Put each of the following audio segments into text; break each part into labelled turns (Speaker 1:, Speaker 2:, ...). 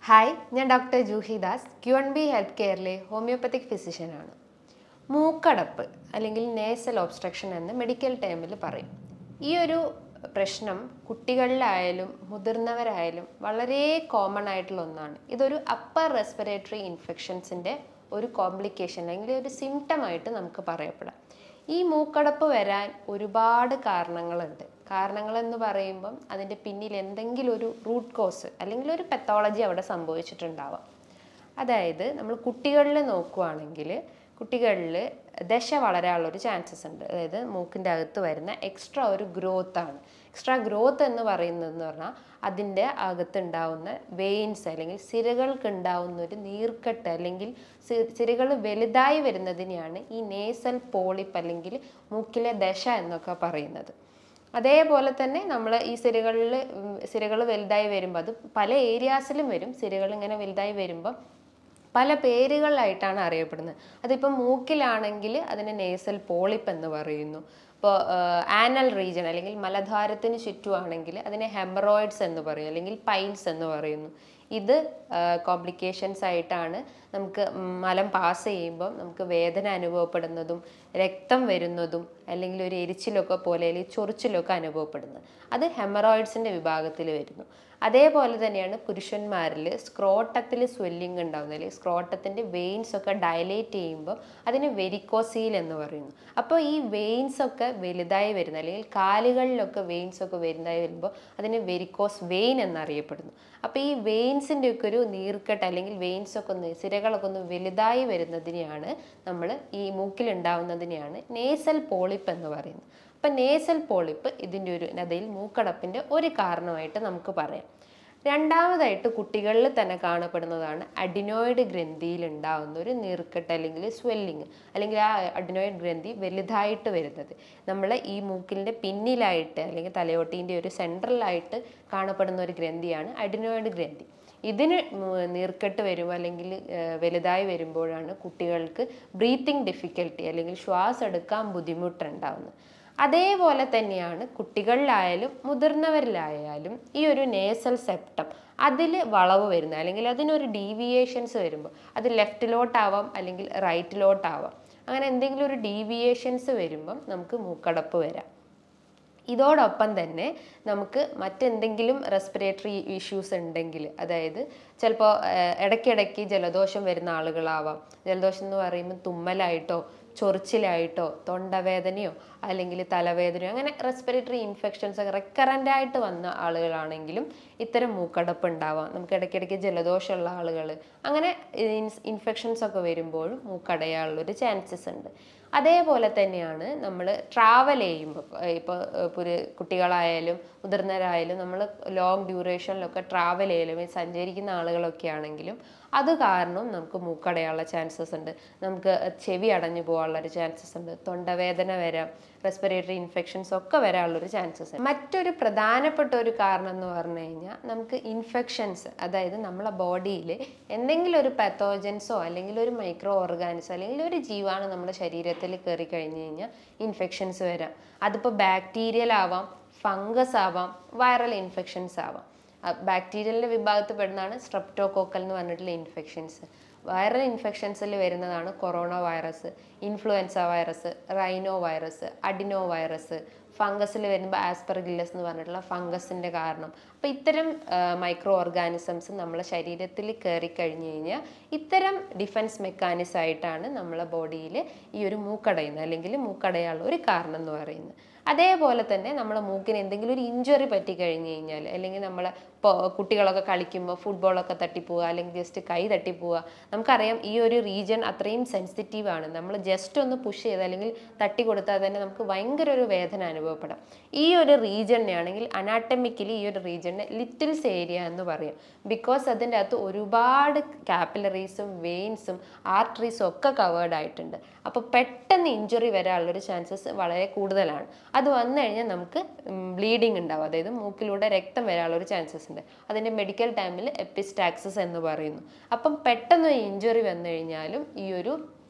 Speaker 1: Hi, ഞാൻ doctor Juhi Das, Q&B health കെയറിലെ homeopathic ഫിസിഷ്യനാണ്. മൂക്കടപ്പ് അല്ലെങ്കിൽ നേസൽ ഒബ്സ്ട്രക്ഷൻ എന്ന് മെഡിക്കൽ ടേമിൽ പറയും. ഈ ഒരു പ്രശ്നം കുട്ടികളിലായാലും മുതിർന്നവരായാലും വളരെ കോമൺ ആയിട്ടുള്ള ഒന്നാണ്. ഇതൊരു അപ്പർ റെസ്പിറേറ്ററി ഇൻഫെക്ഷൻസിൻ്റെ ഒരു കോംപ്ലിക്കേഷൻ അല്ലെങ്കിൽ ഒരു സിംറ്റം ആയിട്ട് നമുക്ക് പറയപ്പെടാം. ഈ മൂക്കടപ്പ് വരാൻ ഒരുപാട് കാരണങ്ങളുണ്ട്. കാരണങ്ങളെന്ന് പറയുമ്പം അതിൻ്റെ പിന്നിൽ എന്തെങ്കിലും ഒരു റൂട്ട് കോസ് അല്ലെങ്കിൽ ഒരു പെത്തോളജി അവിടെ സംഭവിച്ചിട്ടുണ്ടാവാം. അതായത് നമ്മൾ കുട്ടികളിൽ നോക്കുകയാണെങ്കിൽ കുട്ടികളിൽ ദശ വളരാനുള്ളൊരു ചാൻസസ് ഉണ്ട്. അതായത് മൂക്കിൻ്റെ അകത്ത് വരുന്ന എക്സ്ട്രാ ഒരു ഗ്രോത്താണ്. എക്സ്ട്രാ ഗ്രോത്ത് എന്ന് പറയുന്നതെന്ന് പറഞ്ഞാൽ അതിൻ്റെ അകത്തുണ്ടാവുന്ന വെയിൻസ് അല്ലെങ്കിൽ സിരകൾക്ക് ഉണ്ടാവുന്ന ഒരു നീർക്കെട്ട് അല്ലെങ്കിൽ സിരകൾ വലുതായി വരുന്നതിനെയാണ് ഈ നേസൽ പോളിപ്പ് അല്ലെങ്കിൽ മൂക്കിലെ ദശ എന്നൊക്കെ പറയുന്നത്. അതേപോലെ തന്നെ നമ്മൾ ഈ സിരകൾ വലുതായി വരുമ്പോൾ അത് പല ഏരിയാസിലും വരും. സിരകൾ ഇങ്ങനെ വലുതായി വരുമ്പോൾ പല പേരുകളിലായിട്ടാണ് അറിയപ്പെടുന്നത്. അതിപ്പോൾ മൂക്കിലാണെങ്കിൽ അതിനെ നേസൽ പോളിപ്പ് എന്ന് പറയുന്നു. ഇപ്പോൾ ആനൽ റീജൻ അല്ലെങ്കിൽ മലദ്വാരത്തിന് ചുറ്റുമാണെങ്കിൽ അതിനെ ഹെമറോയിഡ്സ് എന്ന് പറയും അല്ലെങ്കിൽ പൈൽസ് എന്ന് പറയുന്നു. ഇത് കോംപ്ലിക്കേഷൻസ് ആയിട്ടാണ് നമുക്ക് മലം പാസ് ചെയ്യുമ്പം നമുക്ക് വേദന അനുഭവപ്പെടുന്നതും രക്തം വരുന്നതും അല്ലെങ്കിൽ ഒരു എരിച്ചിലൊക്കെ പോലെ അല്ലെങ്കിൽ ചൊറിച്ചിലൊക്കെ അനുഭവപ്പെടുന്നത്. അത് ഹെമറോയിഡ്സിൻ്റെ വിഭാഗത്തിൽ വരുന്നു. അതേപോലെ തന്നെയാണ് പുരുഷന്മാരിൽ സ്ക്രോട്ടത്തിൽ സ്വെല്ലിംഗ് ഉണ്ടാകുന്നത് അല്ലെങ്കിൽ സ്ക്രോട്ടത്തിൻ്റെ വെയിൻസ് ഒക്കെ ഡയലേറ്റ് ചെയ്യുമ്പോൾ അതിന് വെരിക്കോസീൽ എന്ന് പറയുന്നു. അപ്പോൾ ഈ വെയിൻസ് ഒക്കെ വലുതായി വരുന്ന അല്ലെങ്കിൽ കാലുകളിലൊക്കെ വെയിൻസ് ഒക്കെ വലുതായി വരുമ്പോൾ അതിന് വെരിക്കോസ് വെയിൻ എന്നറിയപ്പെടുന്നു. അപ്പോൾ ഈ വെയിൻസിൻ്റെ ഒക്കെ ഒരു നീർക്കെട്ട് അല്ലെങ്കിൽ വെയിൻസ് ഒക്കെ ഒന്ന് സിരകളൊക്കെ ഒന്ന് വലുതായി വരുന്നതിനെയാണ് നമ്മൾ ഈ മൂക്കിലുണ്ടാവുന്നതിനെയാണ് നേസൽ പോളിപ്പ് എന്ന് പറയുന്നത്. അപ്പം നേസൽ പോളിപ്പ് ഇതിൻ്റെ ഒരു അതയിൽ മൂക്കടപ്പിൻ്റെ ഒരു കാരണമായിട്ട് നമുക്ക് പറയാം. രണ്ടാമതായിട്ട് കുട്ടികളിൽ തന്നെ കാണപ്പെടുന്നതാണ് അഡിനോയിഡ് ഗ്രന്ഥിയിൽ ഉണ്ടാകുന്ന ഒരു നീർക്കെട്ട് അല്ലെങ്കിൽ സ്വെല്ലിങ് അല്ലെങ്കിൽ ആ അഡിനോയിഡ് ഗ്രന്ഥി വലുതായിട്ട് വരുന്നത്. നമ്മൾ ഈ മൂക്കിൻ്റെ പിന്നിലായിട്ട് അല്ലെങ്കിൽ തലയോട്ടീൻ്റെ ഒരു സെൻട്രലായിട്ട് കാണപ്പെടുന്ന ഒരു ഗ്രന്ഥിയാണ് അഡിനോയിഡ് ഗ്രന്ഥി. ഇതിന് നീർക്കെട്ട് വരുമ്പോൾ അല്ലെങ്കിൽ വലുതായി വരുമ്പോഴാണ് കുട്ടികൾക്ക് ബ്രീത്തിങ് ഡിഫിക്കൽട്ടി അല്ലെങ്കിൽ ശ്വാസം എടുക്കാൻ ബുദ്ധിമുട്ടുണ്ടാകുന്നത്. അതേപോലെ തന്നെയാണ് കുട്ടികളിലായാലും മുതിർന്നവരിലായാലും ഈ ഒരു നേസൽ സെപ്റ്റം അതിൽ വളവ് വരുന്നത് അല്ലെങ്കിൽ അതിനൊരു ഡീവിയേഷൻസ് വരുമ്പോൾ അത് ലെഫ്റ്റിലോട്ടാവാം അല്ലെങ്കിൽ റൈറ്റിലോട്ടാവാം. അങ്ങനെ എന്തെങ്കിലും ഒരു ഡീവിയേഷൻസ് വരുമ്പം നമുക്ക് മൂക്കടപ്പ് വരാം. ഇതോടൊപ്പം തന്നെ നമുക്ക് മറ്റെന്തെങ്കിലും റെസ്പിറേറ്ററി ഇഷ്യൂസ് ഉണ്ടെങ്കിൽ, അതായത് ചിലപ്പോൾ ഇടയ്ക്കിടയ്ക്ക് ജലദോഷം വരുന്ന ആളുകളാവാം. ജലദോഷം എന്ന് പറയുമ്പോൾ തുമ്മലായിട്ടോ ചൊറിച്ചിലായിട്ടോ തൊണ്ടവേദനയോ അല്ലെങ്കിൽ തലവേദനയോ അങ്ങനെ റെസ്പിറേറ്ററി ഇൻഫെക്ഷൻസ് റെക്കറൻ്റ് ആയിട്ട് വന്ന ആളുകളാണെങ്കിലും ഇത്തരം മൂക്കടപ്പ് ഉണ്ടാവാം. നമുക്ക് ഇടയ്ക്കിടയ്ക്ക് ജലദോഷമുള്ള ആളുകൾ അങ്ങനെ ഇൻഫെക്ഷൻസ് ഒക്കെ വരുമ്പോഴും മൂക്കടയാനുള്ളൊരു ചാൻസസ് ഉണ്ട്. അതേപോലെ തന്നെയാണ് നമ്മൾ ട്രാവൽ ചെയ്യുമ്പോൾ ഇപ്പോൾ കുട്ടികളായാലും മുതിർന്നവരായാലും നമ്മൾ ലോങ് ഡ്യൂറേഷനിലൊക്കെ ട്രാവൽ ചെയ്യലും സഞ്ചരിക്കുന്ന ആളുകളൊക്കെ ആണെങ്കിലും അത് കാരണം നമുക്ക് മൂക്കടയാനുള്ള ചാൻസസ് ഉണ്ട്. നമുക്ക് ചെവി അടഞ്ഞു പോകാനുള്ളൊരു ചാൻസസ് ഉണ്ട്. തൊണ്ടവേദന വരാം, റെസ്പിറേറ്ററി ഇൻഫെക്ഷൻസ് ഒക്കെ വരാനുള്ളൊരു ചാൻസസ് ഉണ്ട്. മറ്റൊരു പ്രധാനപ്പെട്ട ഒരു കാരണം എന്ന് പറഞ്ഞു കഴിഞ്ഞാൽ നമുക്ക് ഇൻഫെക്ഷൻസ്, അതായത് നമ്മളെ ബോഡിയിൽ എന്തെങ്കിലും ഒരു പാത്തോജൻസോ അല്ലെങ്കിൽ ഒരു മൈക്രോ ഓർഗാനിസോ അല്ലെങ്കിൽ ഒരു ജീവാണു നമ്മുടെ ശരീരത്തിൽ കയറി കഴിഞ്ഞ് കഴിഞ്ഞാൽ ഇൻഫെക്ഷൻസ് വരാം. അതിപ്പോൾ ബാക്ടീരിയൽ ആവാം, ഫംഗസ് ആവാം, വൈറൽ ഇൻഫെക്ഷൻസ് ആവാം. ബാക്ടീരിയലിൻ്റെ വിഭാഗത്തിൽ പെടുന്നതാണ് സ്ട്രെപ്റ്റോകോക്കൽ എന്ന് പറഞ്ഞിട്ടുള്ള ഇൻഫെക്ഷൻസ്. വൈറൽ ഇൻഫെക്ഷൻസിൽ വരുന്നതാണ് corona virus, influenza virus, rhino virus, adeno virus. ഫംഗസിൽ വരുമ്പോൾ ആസ്പെർഗില്ലസ് എന്ന് പറഞ്ഞിട്ടുള്ള ഫംഗസിൻ്റെ കാരണം. അപ്പോൾ ഇത്തരം മൈക്രോ ഓർഗാനിസംസ് നമ്മളെ ശരീരത്തിൽ കയറി കഴിഞ്ഞ് കഴിഞ്ഞാൽ ഇത്തരം ഡിഫൻസ് മെക്കാനിസം ആയിട്ടാണ് നമ്മളെ ബോഡിയിൽ ഈ ഒരു മൂക്കടയുന്നത് അല്ലെങ്കിൽ മൂക്കടയാനുള്ള ഒരു കാരണം എന്ന് പറയുന്നത്. അതേപോലെ തന്നെ നമ്മളെ മൂക്കിന് എന്തെങ്കിലും ഒരു ഇഞ്ചുറി പറ്റി കഴിഞ്ഞ് കഴിഞ്ഞാൽ അല്ലെങ്കിൽ നമ്മളെ കുട്ടികളൊക്കെ കളിക്കുമ്പോൾ ഫുട്ബോളൊക്കെ തട്ടിപ്പോവുക അല്ലെങ്കിൽ ജസ്റ്റ് കൈ തട്ടിപ്പോവുക, നമുക്കറിയാം ഈ ഒരു റീജിയൻ അത്രയും സെൻസിറ്റീവാണ്. നമ്മൾ ജസ്റ്റ് ഒന്ന് പുഷ് ചെയ്ത് അല്ലെങ്കിൽ തട്ടി കൊടുത്താൽ തന്നെ നമുക്ക് ഭയങ്കര ഒരു വേദന അനുഭവപ്പെടാം. ഈ ഒരു റീജിയനെ ആണെങ്കിൽ അനാട്ടമിക്കലി ഈ ഒരു റീജിയനെ ലിറ്റിൽസ് ഏരിയ എന്ന് പറയും. ബിക്കോസ് അതിൻ്റെ അകത്ത് ഒരുപാട് കാപ്പിലറീസും വെയിൻസും ആർട്ടറീസും ഒക്കെ കവേർഡ് ആയിട്ടുണ്ട്. അപ്പോൾ പെട്ടെന്ന് ഇഞ്ചുറി വരാനുള്ളൊരു ചാൻസസ് വളരെ കൂടുതലാണ്. അത് വന്നു കഴിഞ്ഞാൽ നമുക്ക് ബ്ലീഡിങ് ഉണ്ടാവും, അതായത് മൂക്കിലൂടെ രക്തം വരാനുള്ളൊരു ചാൻസസ് ഉണ്ട്. അതിൻ്റെ മെഡിക്കൽ ടൈമിൽ എപ്പിസ്റ്റാക്സിസ് എന്ന് പറയുന്നു. അപ്പം പെട്ടെന്ന് ഇഞ്ചുറി വന്നു കഴിഞ്ഞാലും ഈ ഒരു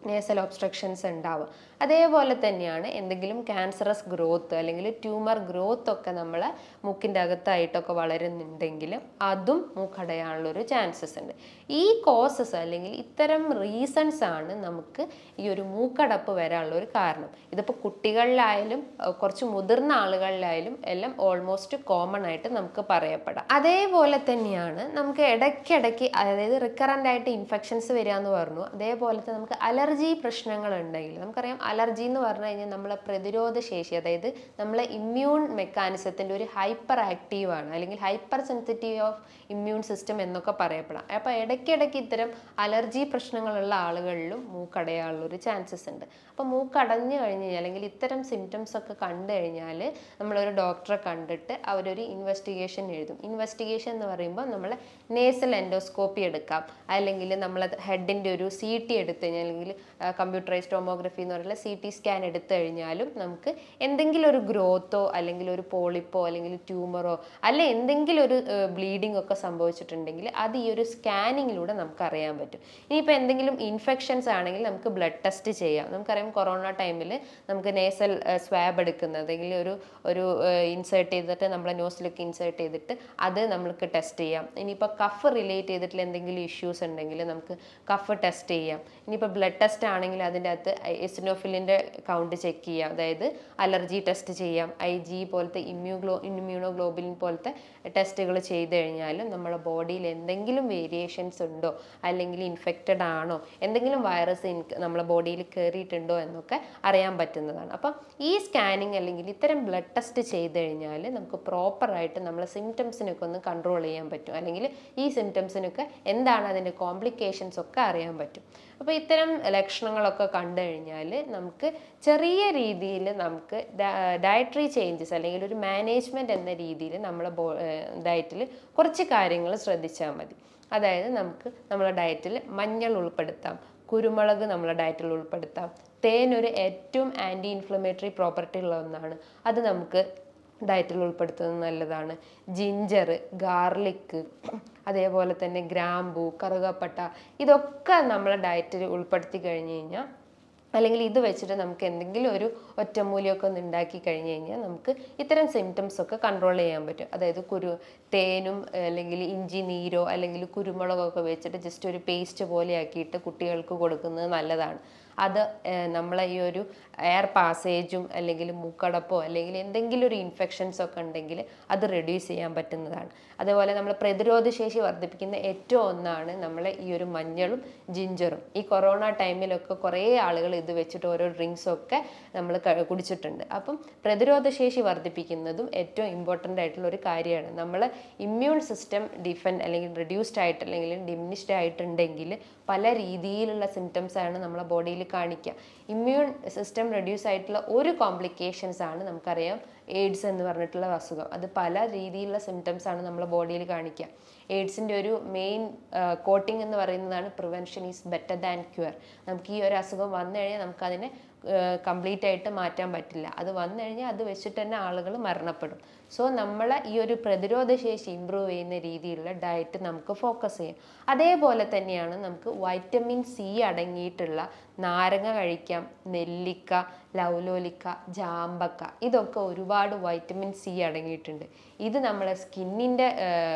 Speaker 1: നേസൽ ഒബ്സ്ട്രക്ഷൻസ് ഉണ്ടാവുക. അതേപോലെ തന്നെയാണ് എന്തെങ്കിലും ക്യാൻസറസ് ഗ്രോത്ത് അല്ലെങ്കിൽ ട്യൂമർ ഗ്രോത്ത് ഒക്കെ നമ്മളെ മൂക്കിൻ്റെ അകത്തായിട്ടൊക്കെ വളരുന്നുണ്ടെങ്കിൽ അതും മൂക്കടയാനുള്ളൊരു ചാൻസസ് ഉണ്ട്. ഈ കോസസ് അല്ലെങ്കിൽ ഇത്തരം റീസൺസ് ആണ് നമുക്ക് ഈ ഒരു മൂക്കടപ്പ് വരാനുള്ള ഒരു കാരണം. ഇതിപ്പോൾ കുട്ടികളിലായാലും കുറച്ച് മുതിർന്ന ആളുകളിലായാലും എല്ലാം ഓൾമോസ്റ്റ് കോമൺ ആയിട്ട് നമുക്ക് പറയപ്പെടാം. അതേപോലെ തന്നെയാണ് നമുക്ക് ഇടയ്ക്കിടയ്ക്ക്, അതായത് റിക്കറൻ്റ് ആയിട്ട് ഇൻഫെക്ഷൻസ് വരിക എന്ന് പറഞ്ഞു. അതേപോലെ തന്നെ നമുക്ക് അലർജി പ്രശ്നങ്ങൾ ഉണ്ടെങ്കിൽ, നമുക്കറിയാം അലർജി എന്ന് പറഞ്ഞു കഴിഞ്ഞാൽ നമ്മളെ പ്രതിരോധ ശേഷി, അതായത് നമ്മളെ ഇമ്മ്യൂൺ മെക്കാനിസത്തിൻ്റെ ഒരു ഹൈപ്പർ ആക്റ്റീവ് ആണ്, അല്ലെങ്കിൽ hyper sensitive of immune system എന്നൊക്കെ പറയപ്പെടാം. അപ്പോൾ ഇടയ്ക്കിടയ്ക്ക് ഇത്തരം അലർജി പ്രശ്നങ്ങളുള്ള ആളുകളിലും മൂക്കടയാനുള്ളൊരു ചാൻസസ് ഉണ്ട്. അപ്പോൾ മൂക്കടഞ്ഞു കഴിഞ്ഞ് കഴിഞ്ഞാൽ അല്ലെങ്കിൽ ഇത്തരം സിംറ്റംസ് ഒക്കെ കണ്ടു കഴിഞ്ഞാൽ നമ്മളൊരു ഡോക്ടറെ കണ്ടിട്ട് അവരൊരു ഇൻവെസ്റ്റിഗേഷൻ എഴുതും. ഇൻവെസ്റ്റിഗേഷൻ എന്ന് പറയുമ്പോൾ നമ്മൾ നേസൽ എൻഡോസ്കോപ്പി എടുക്കാം, അല്ലെങ്കിൽ നമ്മൾ ഹെഡിൻ്റെ ഒരു CT എടുത്തു കഴിഞ്ഞാൽ, അല്ലെങ്കിൽ കമ്പ്യൂട്ടറൈസ്ഡ് ടോമോഗ്രഫി എന്ന് പറയുന്ന CT സ്കാൻ എടുത്തു കഴിഞ്ഞാലും നമുക്ക് എന്തെങ്കിലും ഒരു ഗ്രോത്തോ അല്ലെങ്കിൽ ഒരു പോളിപ്പോ അല്ലെങ്കിൽ ട്യൂമറോ അല്ലെ എന്തെങ്കിലും ഒരു ബ്ലീഡിംഗ് ഒക്കെ സംഭവിച്ചിട്ടുണ്ടെങ്കിൽ അത് ഈ ഒരു സ്കാനിങ്ങിലൂടെ നമുക്ക് അറിയാൻ പറ്റും. ഇനിയിപ്പോൾ എന്തെങ്കിലും ഇൻഫെക്ഷൻസ് ആണെങ്കിൽ നമുക്ക് ബ്ലഡ് ടെസ്റ്റ് ചെയ്യാം. നമുക്കറിയാം കൊറോണ ടൈമിൽ നമുക്ക് നേസൽ സ്വാബ് എടുക്കുന്നത്, അല്ലെങ്കിൽ ഒരു ഇൻസേർട്ട് ചെയ്തിട്ട് നമ്മളെ നോസിലൊക്കെ ഇൻസേർട്ട് ചെയ്തിട്ട് അത് നമുക്ക് ടെസ്റ്റ് ചെയ്യാം. ഇനിയിപ്പോൾ കഫ് റിലേറ്റ് ചെയ്തിട്ടുള്ള എന്തെങ്കിലും ഇഷ്യൂസ് ഉണ്ടെങ്കിൽ നമുക്ക് കഫ് ടെസ്റ്റ് ചെയ്യാം. ഇനിയിപ്പോൾ ബ്ലഡ് ടെസ്റ്റ് ആണെങ്കിൽ അതിൻ്റെ അകത്ത് എസിനോഫിലിൻ്റെ കൗണ്ട് ചെക്ക് ചെയ്യാം, അതായത് അലർജി ടെസ്റ്റ് ചെയ്യാം. IG പോലത്തെ ഇമ്മ്യൂണോഗ്ലോബുലിൻ പോലത്തെ ടെസ്റ്റുകൾ ചെയ്ത് കഴിഞ്ഞാലും നമ്മുടെ ബോഡിയിൽ എന്തെങ്കിലും വേരിയേഷൻസ് ഉണ്ടോ, അല്ലെങ്കിൽ ഇൻഫെക്റ്റഡ് ആണോ, എന്തെങ്കിലും വൈറസ് നമ്മളെ ബോഡിയിൽ കയറിയിട്ടുണ്ടോ എന്നൊക്കെ അറിയാൻ പറ്റുന്നതാണ്. അപ്പം ഈ സ്കാനിങ് അല്ലെങ്കിൽ ഇത്തരം ബ്ലഡ് ടെസ്റ്റ് ചെയ്ത് കഴിഞ്ഞാൽ നമുക്ക് പ്രോപ്പറായിട്ട് നമ്മളെ സിംറ്റംസിനൊക്കെ ഒന്ന് കൺട്രോൾ ചെയ്യാൻ പറ്റും, അല്ലെങ്കിൽ ഈ സിംറ്റംസിനൊക്കെ എന്താണ് അതിൻ്റെ കോംപ്ലിക്കേഷൻസ് ഒക്കെ അറിയാൻ പറ്റും. അപ്പോൾ ഇത്തരം ലക്ഷണങ്ങളൊക്കെ കണ്ടു കഴിഞ്ഞാൽ നമുക്ക് ചെറിയ രീതിയിൽ നമുക്ക് ഡയറ്ററി ചേഞ്ചസ് അല്ലെങ്കിൽ ഒരു മാനേജ്മെൻറ്റ് എന്ന രീതിയിൽ നമ്മളെ ഡയറ്റിൽ കുറച്ച് കാര്യങ്ങൾ ശ്രദ്ധിച്ചാൽ മതി. അതായത് നമുക്ക് നമ്മളെ ഡയറ്റിൽ മഞ്ഞൾ ഉൾപ്പെടുത്താം, കുരുമുളക് നമ്മളെ ഡയറ്റിൽ ഉൾപ്പെടുത്താം, തേൻ ഒരു ഏറ്റവും ആൻറ്റി ഇൻഫ്ലമേറ്ററി പ്രോപ്പർട്ടി ഉള്ള ഒന്നാണ്, അത് നമുക്ക് ഡയറ്റിൽ ഉൾപ്പെടുത്തുന്നത് നല്ലതാണ്. ജിഞ്ചർ, ഗാർലിക്, അതേപോലെ തന്നെ ഗ്രാമ്പൂ, കറുകപ്പട്ട, ഇതൊക്കെ നമ്മളെ ഡയറ്റിൽ ഉൾപ്പെടുത്തി കഴിഞ്ഞ് കഴിഞ്ഞാൽ, അല്ലെങ്കിൽ ഇത് വെച്ചിട്ട് നമുക്ക് എന്തെങ്കിലും ഒരു ഒറ്റമൂലിയൊക്കെ ഒന്ന് ഉണ്ടാക്കി കഴിഞ്ഞ് കഴിഞ്ഞാൽ നമുക്ക് ഇത്തരം സിംറ്റംസ് ഒക്കെ കൺട്രോൾ ചെയ്യാൻ പറ്റും. അതായത് തേനും അല്ലെങ്കിൽ ഇഞ്ചി നീരോ അല്ലെങ്കിൽ കുരുമുളകൊക്കെ വെച്ചിട്ട് ജസ്റ്റ് ഒരു പേസ്റ്റ് പോലെ ആക്കിയിട്ട് കുട്ടികൾക്ക് കൊടുക്കുന്നത് നല്ലതാണ്. അത് നമ്മളെ ഈ ഒരു എയർ പാസേജും അല്ലെങ്കിൽ മൂക്കടപ്പോ അല്ലെങ്കിൽ എന്തെങ്കിലും ഒരു ഇൻഫെക്ഷൻസ് ഒക്കെ ഉണ്ടെങ്കിൽ അത് റെഡ്യൂസ് ചെയ്യാൻ പറ്റുന്നതാണ്. അതുപോലെ നമ്മൾ പ്രതിരോധ ശേഷി വർദ്ധിപ്പിക്കുന്ന ഏറ്റവും ഒന്നാണ് നമ്മളെ ഈ ഒരു മഞ്ഞളും ജിഞ്ചറും. ഈ കൊറോണ ടൈമിലൊക്കെ കുറേ ആളുകൾ ഇത് വെച്ചിട്ട് ഓരോ ഡ്രിങ്ക്സൊക്കെ നമ്മൾ കുടിച്ചിട്ടുണ്ട്. അപ്പം പ്രതിരോധ ശേഷി വർദ്ധിപ്പിക്കുന്നതും ഏറ്റവും ഇമ്പോർട്ടൻ്റ് ആയിട്ടുള്ള ഒരു കാര്യമാണ്. നമ്മൾ ഇമ്മ്യൂൺ സിസ്റ്റം അല്ലെങ്കിൽ റെഡ്യൂസ്ഡ് ആയിട്ട് അല്ലെങ്കിൽ ഡിമിനിഷ്ഡ് ആയിട്ടുണ്ടെങ്കിൽ പല രീതിയിലുള്ള സിംറ്റംസ് ആണ് നമ്മളെ ബോഡിയിൽ കാണിക്കുക. ഇമ്മ്യൂൺ സിസ്റ്റം റെഡ്യൂസ് ആയിട്ടുള്ള ഒരു കോംപ്ലിക്കേഷൻസ് ആണ് നമുക്കറിയാം എയ്ഡ്സ് എന്ന് പറഞ്ഞിട്ടുള്ള അസുഖം. അത് പല രീതിയിലുള്ള സിംറ്റംസ് ആണ് നമ്മളെ ബോഡിയിൽ കാണിക്കുക. എയ്ഡ്സിൻ്റെ ഒരു മെയിൻ കോട്ടിംഗ് എന്ന് പറയുന്നതാണ് prevention is better than cure. നമുക്ക് ഈ ഒരു അസുഖം വന്നു കഴിഞ്ഞാൽ നമുക്കതിനെ കംപ്ലീറ്റ് ആയിട്ട് മാറ്റാൻ പറ്റില്ല. അത് വന്നു കഴിഞ്ഞാൽ അത് വെച്ചിട്ട് തന്നെ ആളുകൾ മരണപ്പെടും. സോ നമ്മളെ ഈ ഒരു പ്രതിരോധ ശേഷി ഇമ്പ്രൂവ് ചെയ്യുന്ന രീതിയിലുള്ള ഡയറ്റ് നമുക്ക് ഫോക്കസ് ചെയ്യാം. അതേപോലെ തന്നെയാണ് നമുക്ക് വൈറ്റമിൻ C അടങ്ങിയിട്ടുള്ള നാരങ്ങ കഴിക്കാം, നെല്ലിക്ക, ലൗലോലിക്ക, ജാമ്പക്ക, ഇതൊക്കെ ഒരുപാട് വൈറ്റമിൻ C അടങ്ങിയിട്ടുണ്ട്. ഇത് നമ്മളെ സ്കിന്നിൻ്റെ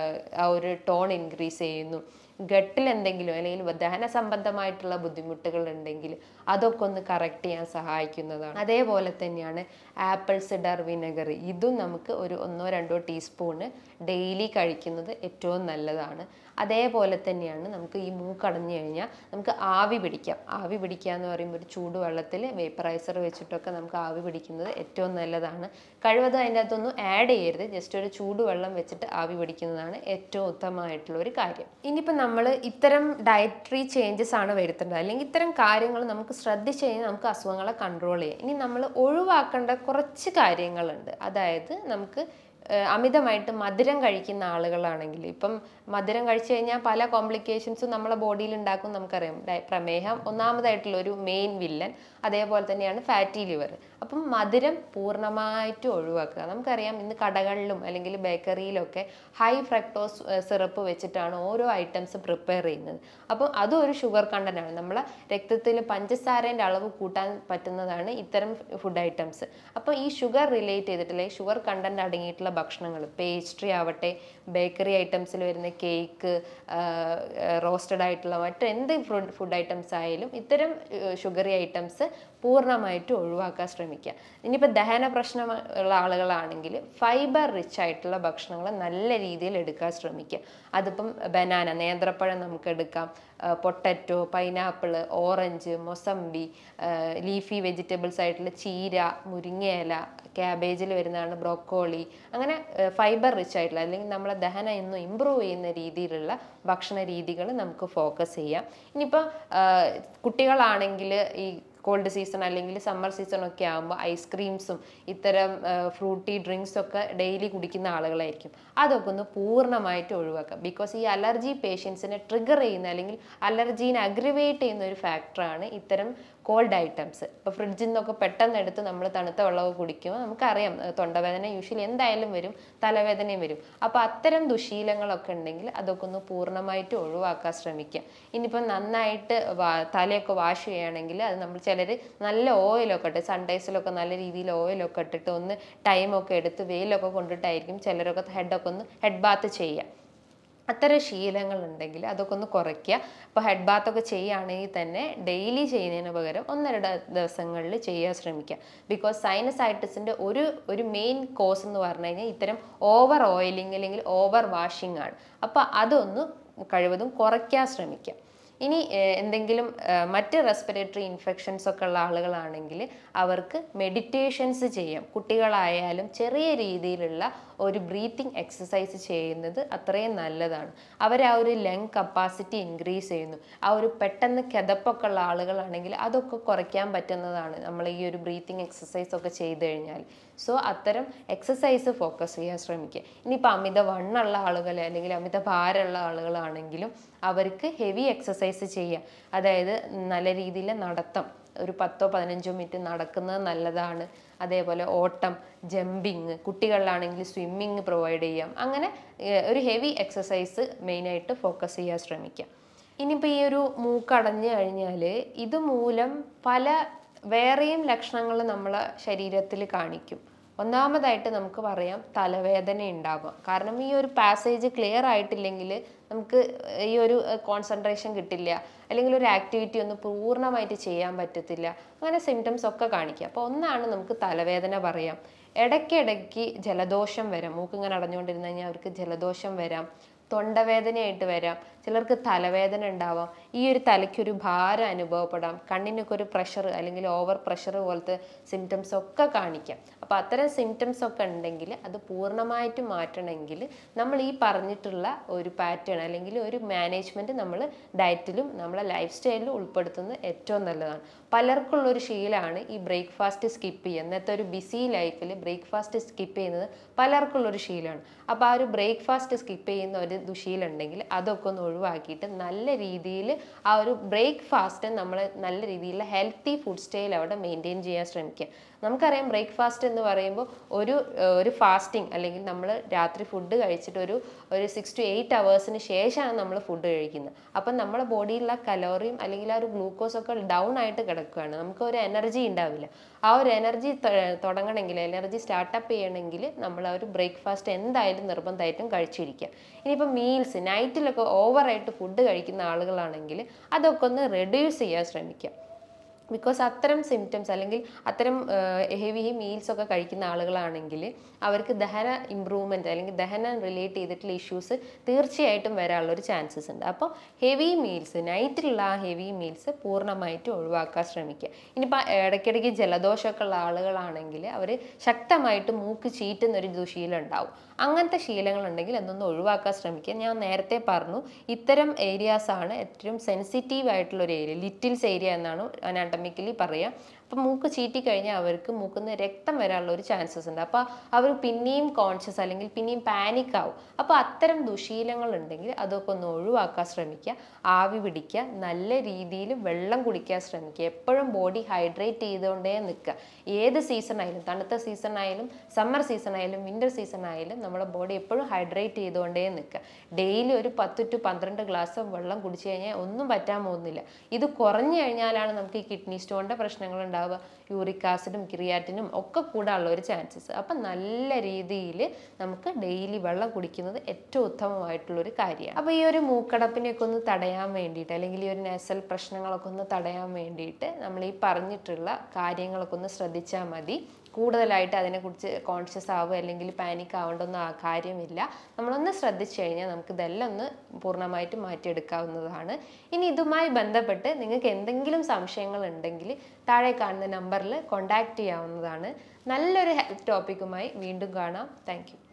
Speaker 1: ആ ഒരു ടോൺ ഇൻക്രീസ് ചെയ്യുന്നു. ഗട്ടിൽ എന്തെങ്കിലും അല്ലെങ്കിൽ ദഹന സംബന്ധമായിട്ടുള്ള ബുദ്ധിമുട്ടുകൾ ഉണ്ടെങ്കിൽ അതൊക്കെ ഒന്ന് കറക്റ്റ് ചെയ്യാൻ സഹായിക്കുന്നതാണ്. അതേപോലെ തന്നെയാണ് ആപ്പിൾ സിഡർ വിനെഗർ. ഇതും നമുക്ക് ഒരു 1-2 ടീസ്പൂണ് ഡെയിലി കഴിക്കുന്നത് ഏറ്റവും നല്ലതാണ്. അതേപോലെ തന്നെയാണ് നമുക്ക് ഈ മൂക്കടഞ്ഞു കഴിഞ്ഞാൽ നമുക്ക് ആവി പിടിക്കാം. ആവി പിടിക്കുക എന്ന് പറയുമ്പോൾ ഒരു ചൂടുവെള്ളത്തിൽ വേപ്പറൈസർ വെച്ചിട്ടൊക്കെ നമുക്ക് ആവി പിടിക്കുന്നത് ഏറ്റവും നല്ലതാണ്. കഴിവതും അതിൻ്റെ അകത്തൊന്നും ആഡ് ചെയ്യരുത്, ജസ്റ്റ് ഒരു ചൂടുവെള്ളം വെച്ചിട്ട് ആവി പിടിക്കുന്നതാണ് ഏറ്റവും ഉത്തമമായിട്ടുള്ള ഒരു കാര്യം. ഇനിയിപ്പോൾ നമ്മൾ ഇത്തരം ഡയറ്ററി ചേഞ്ചസ് ആണ് വരുത്തേണ്ടത്, അല്ലെങ്കിൽ ഇത്തരം കാര്യങ്ങൾ നമുക്ക് ശ്രദ്ധിച്ചു കഴിഞ്ഞാൽ നമുക്ക് അസുഖങ്ങളെ കൺട്രോൾ ചെയ്യാം. ഇനി നമ്മൾ ഒഴിവാക്കേണ്ട കുറച്ച് കാര്യങ്ങളുണ്ട്. അതായത് നമുക്ക് അമിതമായിട്ട് മധുരം കഴിക്കുന്ന ആളുകളാണെങ്കിൽ, ഇപ്പം മധുരം കഴിച്ചു കഴിഞ്ഞാൽ പല കോംപ്ലിക്കേഷൻസും നമ്മളെ ബോഡിയിൽ ഉണ്ടാക്കും നമുക്കറിയാം. പ്രമേഹം ഒന്നാമതായിട്ടുള്ള ഒരു മെയിൻ വില്ലൻ. അതേപോലെ തന്നെയാണ് ഫാറ്റി ലിവർ. അപ്പം മധുരം പൂർണ്ണമായിട്ടും ഒഴിവാക്കുക. നമുക്കറിയാം ഇന്ന് കടകളിലും അല്ലെങ്കിൽ ബേക്കറിയിലൊക്കെ ഹൈ ഫ്രക്ടോസ് സിറപ്പ് വെച്ചിട്ടാണ് ഓരോ ഐറ്റംസ് പ്രിപ്പയർ ചെയ്യുന്നത്. അപ്പം അതും ഒരു ഷുഗർ കണ്ടന്റ് ആണ്. നമ്മളെ രക്തത്തിൽ പഞ്ചസാരേൻ്റെ അളവ് കൂട്ടാൻ പറ്റുന്നതാണ് ഇത്തരം ഫുഡ് ഐറ്റംസ്. അപ്പോൾ ഈ ഷുഗർ റിലേറ്റ് ചെയ്തിട്ടുള്ള ഷുഗർ കണ്ടന്റ് അടങ്ങിയിട്ടുള്ള ഭക്ഷണങ്ങൾ, പേസ്ട്രി ആവട്ടെ, ബേക്കറി ഐറ്റംസിൽ വരുന്ന കേക്ക്, റോസ്റ്റഡ് ആയിട്ടുള്ള മറ്റെന്ത് ഫുഡ് ഐറ്റംസ് ആയാലും ഇത്തരം ഷുഗറി ഐറ്റംസ് പൂർണ്ണമായിട്ടും ഒഴിവാക്കാൻ ശ്രമിക്കുക. ഇനിയിപ്പോൾ ദഹന പ്രശ്നം ഉള്ള ആളുകളാണെങ്കിൽ ഫൈബർ റിച്ച് ആയിട്ടുള്ള ഭക്ഷണങ്ങൾ നല്ല രീതിയിൽ എടുക്കാൻ ശ്രമിക്കുക. അതിപ്പം ബനാന, നേന്ത്രപ്പഴം നമുക്ക് എടുക്കാം, potato, pineapple, orange, mosambi, leafy vegetables ആയിട്ടുള്ള ചീര, മുരിങ്ങയില, ക്യാബേജിൽ വരുന്നതാണ് ബ്രോക്കോളി. അങ്ങനെ ഫൈബർ റിച്ച് ആയിട്ടുള്ള അല്ലെങ്കിൽ നമ്മളെ ദഹനം ഇന്നും ഇമ്പ്രൂവ് ചെയ്യുന്ന രീതിയിലുള്ള ഭക്ഷണ രീതികൾ നമുക്ക് ഫോക്കസ് ചെയ്യാം. ഇനിയിപ്പോൾ കുട്ടികളാണെങ്കിൽ ഈ കോൾഡ് സീസൺ അല്ലെങ്കിൽ സമ്മർ സീസൺ ഒക്കെ ആകുമ്പോൾ ഐസ്ക്രീംസും ഇത്തരം ഫ്രൂട്ടി ഡ്രിങ്ക്സും ഒക്കെ ഡെയിലി കുടിക്കുന്ന ആളുകളായിരിക്കും. അതൊക്കെ ഒന്ന് പൂർണ്ണമായിട്ട് ഒഴിവാക്കാം. ബിക്കോസ് ഈ അലർജി പേഷ്യൻസിനെ ട്രിഗർ ചെയ്യുന്ന അല്ലെങ്കിൽ അലർജീനെ അഗ്രിവേറ്റ് ചെയ്യുന്ന ഒരു ഫാക്ടറാണ് ഇത്തരം കോൾഡ് ഐറ്റംസ്. ഇപ്പോൾ ഫ്രിഡ്ജിൽ നിന്നൊക്കെ പെട്ടെന്ന് എടുത്ത് നമ്മൾ തണുത്ത വെള്ളമൊക്കെ കുടിക്കുമ്പോൾ നമുക്കറിയാം തൊണ്ടവേദന യൂഷ്വലി എന്തായാലും വരും, തലവേദനയും വരും. അപ്പോൾ അത്തരം ദുശീലങ്ങളൊക്കെ ഉണ്ടെങ്കിൽ അതൊക്കെ ഒന്ന് പൂർണ്ണമായിട്ട് ഒഴിവാക്കാൻ ശ്രമിക്കുക. ഇനിയിപ്പോൾ നന്നായിട്ട് തലയൊക്കെ വാഷ് ചെയ്യുകയാണെങ്കിൽ അത് നമ്മൾ ചിലർ നല്ല ഓയിലൊക്കെ ഇട്ട് സൺഡേസിലൊക്കെ നല്ല രീതിയിൽ ഓയിലൊക്കെ ഇട്ടിട്ട് ഒന്ന് ടൈമൊക്കെ എടുത്ത് വെയിലൊക്കെ കൊണ്ടിട്ടായിരിക്കും ചിലരൊക്കെ ഹെഡ് ബാത്ത് ചെയ്യുക. അത്തരം ശീലങ്ങളുണ്ടെങ്കിൽ അതൊക്കെ ഒന്ന് കുറയ്ക്കുക. അപ്പോൾ ഹെഡ് ബാത്തൊക്കെ ചെയ്യുകയാണെങ്കിൽ തന്നെ ഡെയിലി ചെയ്യുന്നതിന് പകരം 1-2 ദിവസങ്ങളിൽ ചെയ്യാൻ ശ്രമിക്കുക. ബിക്കോസ് സൈനസൈറ്റിസിൻ്റെ ഒരു മെയിൻ കോസ് എന്ന് പറഞ്ഞു കഴിഞ്ഞാൽ ഇത്തരം ഓവർ ഓയിലിംഗ് അല്ലെങ്കിൽ ഓവർ വാഷിംഗ് ആണ്. അപ്പോൾ അതൊന്ന് കഴിവതും കുറയ്ക്കാൻ ശ്രമിക്കുക. ഇനി എന്തെങ്കിലും മറ്റ് റെസ്പിറേറ്ററി ഇൻഫെക്ഷൻസ് ഒക്കെ ഉള്ള ആളുകളാണെങ്കിൽ അവർക്ക് മെഡിറ്റേഷൻസ് ചെയ്യാം. കുട്ടികളായാലും ചെറിയ രീതിയിലുള്ള ഒരു ബ്രീത്തിങ് എക്സസൈസ് ചെയ്യുന്നത് അത്രയും നല്ലതാണ്. അവർ ആ ഒരു ലങ് കപ്പാസിറ്റി ഇൻക്രീസ് ചെയ്യുന്നു. ആ ഒരു പെട്ടെന്ന് കിതപ്പൊക്കെ ഉള്ള ആളുകളാണെങ്കിൽ അതൊക്കെ കുറയ്ക്കാൻ പറ്റുന്നതാണ് നമ്മൾ ഈ ഒരു ബ്രീത്തിങ് എക്സസൈസ് ഒക്കെ ചെയ്ത് കഴിഞ്ഞാൽ. സോ അത്തരം എക്സസൈസ് ഫോക്കസ് ചെയ്യാൻ ശ്രമിക്കുക. ഇനിയിപ്പോൾ അമിത വണ്ണമുള്ള ആളുകൾ അല്ലെങ്കിൽ അമിത ഭാരമുള്ള ആളുകളാണെങ്കിലും അവർക്ക് ഹെവി എക്സസൈസ് ചെയ്യുക. അതായത് നല്ല രീതിയിൽ നടത്തം, ഒരു 10-15 മിനിറ്റ് നടക്കുന്നത് നല്ലതാണ്. അതേപോലെ ഓട്ടം, ജമ്പിങ്, കുട്ടികളിലാണെങ്കിൽ സ്വിമ്മിങ് പ്രൊവൈഡ് ചെയ്യാം. അങ്ങനെ ഒരു ഹെവി എക്സസൈസ് മെയിനായിട്ട് ഫോക്കസ് ചെയ്യാൻ ശ്രമിക്കാം. ഇനിയിപ്പോൾ ഈ ഒരു മൂക്കടഞ്ഞു കഴിഞ്ഞാൽ ഇതുമൂലം പല വേറെയും ലക്ഷണങ്ങൾ നമ്മളെ ശരീരത്തിൽ കാണിക്കും. ഒന്നാമതായിട്ട് നമുക്ക് പറയാം തലവേദന ഉണ്ടാകും. കാരണം ഈ ഒരു പാസേജ് ക്ലിയർ ആയിട്ടില്ലെങ്കിൽ നമുക്ക് ഈ ഒരു കോൺസെൻട്രേഷൻ കിട്ടില്ല, അല്ലെങ്കിൽ ഒരു ആക്ടിവിറ്റി ഒന്ന് പൂർണ്ണമായിട്ട് ചെയ്യാൻ പറ്റത്തില്ല. അങ്ങനെ സിംറ്റംസ് ഒക്കെ കാണിക്കുക. അപ്പോൾ ഒന്നാണ് നമുക്ക് തലവേദന പറയാം. ഇടയ്ക്കിടയ്ക്ക് ജലദോഷം വരാം. മൂക്കിങ്ങനെ അടഞ്ഞുകൊണ്ടിരുന്ന് കഴിഞ്ഞാൽ അവർക്ക് ജലദോഷം വരാം, തൊണ്ടവേദനയായിട്ട് വരാം, ചിലർക്ക് തലവേദന ഉണ്ടാവാം, ഈ ഒരു തലയ്ക്കൊരു ഭാരം അനുഭവപ്പെടാം, കണ്ണിനൊക്കെ ഒരു പ്രഷർ അല്ലെങ്കിൽ ഓവർ പ്രഷർ പോലത്തെ സിംറ്റംസ് ഒക്കെ കാണിക്കാം. അപ്പോൾ അത്തരം സിംറ്റംസ് ഒക്കെ ഉണ്ടെങ്കിൽ അത് പൂർണ്ണമായിട്ട് മാറ്റണമെങ്കിൽ നമ്മൾ ഈ പറഞ്ഞിട്ടുള്ള ഒരു പാറ്റേൺ അല്ലെങ്കിൽ ഒരു മാനേജ്മെൻറ്റ് നമ്മൾ ഡയറ്റിലും നമ്മളെ ലൈഫ് സ്റ്റൈലിലും ഉൾപ്പെടുത്തുന്നത് ഏറ്റവും നല്ലതാണ്. പലർക്കുള്ളൊരു ശീലമാണ് ഈ ബ്രേക്ക്ഫാസ്റ്റ് സ്കിപ്പ് ചെയ്യുക. ഇന്നത്തെ ഒരു ബിസി ലൈഫിൽ ബ്രേക്ക്ഫാസ്റ്റ് സ്കിപ്പ് ചെയ്യുന്നത് പലർക്കുള്ളൊരു ശീലമാണ്. അപ്പോൾ ആ ഒരു ബ്രേക്ക്ഫാസ്റ്റ് സ്കിപ്പ് ചെയ്യുന്ന ഒരു ദുശീലം ഉണ്ടെങ്കിൽ അതൊക്കെ ഒന്ന് ഒഴിവാക്കിയിട്ട് നല്ല രീതിയിൽ ആ ഒരു ബ്രേക്ക്ഫാസ്റ്റ് നമ്മൾ നല്ല രീതിയിലുള്ള ഹെൽത്തി ഫുഡ് സ്റ്റൈൽ അവിടെ മെയിൻറ്റെയിൻ ചെയ്യാൻ ശ്രമിക്കുക. നമുക്കറിയാം ബ്രേക്ക്ഫാസ്റ്റ് എന്ന് പറയുമ്പോൾ ഒരു ഫാസ്റ്റിംഗ് അല്ലെങ്കിൽ നമ്മൾ രാത്രി ഫുഡ് കഴിച്ചിട്ട് ഒരു 6 to 8 hours ശേഷമാണ് നമ്മൾ ഫുഡ് കഴിക്കുന്നത്. അപ്പം നമ്മുടെ ബോഡിയിലുള്ള കലോറിയും അല്ലെങ്കിൽ ആ ഒരു ഗ്ലൂക്കോസൊക്കെ ഡൗൺ ആയിട്ട് കിടക്കുകയാണ്. നമുക്ക് ഒരു എനർജി ഉണ്ടാവില്ല. ആ ഒരു എനർജി തുടങ്ങണമെങ്കിൽ, എനർജി സ്റ്റാർട്ടപ്പ് ചെയ്യണമെങ്കിൽ നമ്മൾ ആ ഒരു ബ്രേക്ക്ഫാസ്റ്റ് എന്തായാലും നിർബന്ധമായിട്ടും കഴിച്ചിരിക്കുക. ഇനിയിപ്പോൾ മീൽസ് നൈറ്റിലൊക്കെ ഓവറായിട്ട് ഫുഡ് കഴിക്കുന്ന ആളുകളാണെങ്കിൽ അതൊക്കെ ഒന്ന് റെഡ്യൂസ് ചെയ്യാൻ ശ്രമിക്കുക. ബിക്കോസ് അത്തരം സിംറ്റംസ് അല്ലെങ്കിൽ അത്തരം ഹെവി മീൽസൊക്കെ കഴിക്കുന്ന ആളുകളാണെങ്കിൽ അവർക്ക് ദഹന ഇമ്പ്രൂവ്മെൻറ്റ് അല്ലെങ്കിൽ ദഹനം റിലേറ്റ് ചെയ്തിട്ടുള്ള ഇഷ്യൂസ് തീർച്ചയായിട്ടും വരാനുള്ളൊരു ചാൻസസ് ഉണ്ട്. അപ്പോൾ ഹെവി മീൽസ്, നൈറ്റിലുള്ള ആ ഹെവി മീൽസ് പൂർണ്ണമായിട്ട് ഒഴിവാക്കാൻ ശ്രമിക്കുക. ഇനിയിപ്പോൾ ഇടയ്ക്കിടയ്ക്ക് ജലദോഷമൊക്കെ ഉള്ള ആളുകളാണെങ്കിൽ അവർ ശക്തമായിട്ട് മൂക്ക് ചീറ്റുന്നൊരു ദുശീലം ഉണ്ടാവും. അങ്ങനത്തെ ശീലങ്ങളുണ്ടെങ്കിൽ അതൊന്ന് ഒഴിവാക്കാൻ ശ്രമിക്കുക. ഞാൻ നേരത്തെ പറഞ്ഞു ഇത്തരം ഏരിയാസാണ് ഏറ്റവും സെൻസിറ്റീവ് ആയിട്ടുള്ളൊരു ഏരിയ. ലിറ്റിൽസ് ഏരിയ എന്നാണ് അനാട്ടമിക്കലി പറയുക. അപ്പം മൂക്ക് ചീറ്റി കഴിഞ്ഞാൽ അവർക്ക് മൂക്കിന്ന് രക്തം വരാനുള്ള ഒരു ചാൻസസ് ഉണ്ട്. അപ്പോൾ അവർ പിന്നെയും കോൺഷ്യസ് അല്ലെങ്കിൽ പിന്നെയും പാനിക് ആവും. അപ്പോൾ അത്തരം ദുശീലങ്ങൾ ഉണ്ടെങ്കിൽ അതൊക്കെ ഒന്ന് ഒഴിവാക്കാൻ ശ്രമിക്കുക. ആവി പിടിക്കുക, നല്ല രീതിയിൽ വെള്ളം കുടിക്കാൻ ശ്രമിക്കുക. എപ്പോഴും ബോഡി ഹൈഡ്രേറ്റ് ചെയ്തുകൊണ്ടേ നിൽക്കുക. ഏത് സീസൺ ആയാലും, തണുത്ത സീസൺ ആയാലും സമ്മർ സീസൺ ആയാലും വിൻ്റർ സീസൺ ആയാലും നമ്മുടെ ബോഡി എപ്പോഴും ഹൈഡ്രേറ്റ് ചെയ്തുകൊണ്ടേ നിൽക്കുക. ഡെയിലി ഒരു 10 to 12 ഗ്ലാസ് വെള്ളം കുടിച്ചു കഴിഞ്ഞാൽ ഒന്നും പറ്റാൻ പോകുന്നില്ല. ഇത് കുറഞ്ഞു കഴിഞ്ഞാലാണ് നമുക്ക് ഈ കിഡ്നി സ്റ്റോണിൻ്റെ പ്രശ്നങ്ങൾ ഉണ്ടാവുക. യൂറിക് ആസിഡും ക്രിയാറ്റിനും ഒക്കെ കൂടാനുള്ള ഒരു ചാൻസസ്. അപ്പം നല്ല രീതിയിൽ നമുക്ക് ഡെയിലി വെള്ളം കുടിക്കുന്നത് ഏറ്റവും ഉത്തമമായിട്ടുള്ളൊരു കാര്യമാണ്. അപ്പോൾ ഈ ഒരു മൂക്കടപ്പിനെയൊക്കെ ഒന്ന് തടയാൻ വേണ്ടിയിട്ട്, അല്ലെങ്കിൽ ഈ ഒരു നേസൽ പ്രശ്നങ്ങളൊക്കെ ഒന്ന് തടയാൻ വേണ്ടിയിട്ട് നമ്മൾ ഈ പറഞ്ഞിട്ടുള്ള കാര്യങ്ങളൊക്കെ ഒന്ന് ശ്രദ്ധിച്ചാൽ മതി. കൂടുതലായിട്ട് അതിനെക്കുറിച്ച് കോൺഷ്യസ് ആവുക അല്ലെങ്കിൽ പാനിക് ആവേണ്ടൊന്നും കാര്യമില്ല. നമ്മളൊന്ന് ശ്രദ്ധിച്ചു കഴിഞ്ഞാൽ നമുക്ക് ഇതെല്ലാം ഒന്ന് പൂർണ്ണമായിട്ട് മാറ്റിയെടുക്കാവുന്നതാണ്. ഇനി ഇതുമായി ബന്ധപ്പെട്ട് നിങ്ങൾക്ക് എന്തെങ്കിലും സംശയങ്ങൾ ഉണ്ടെങ്കിൽ താഴെ കാണുന്ന നമ്പറിൽ കോൺടാക്റ്റ് ചെയ്യാവുന്നതാണ്. നല്ലൊരു ഹെൽത്ത് ടോപ്പിക്കുമായി വീണ്ടും കാണാം. Thank U.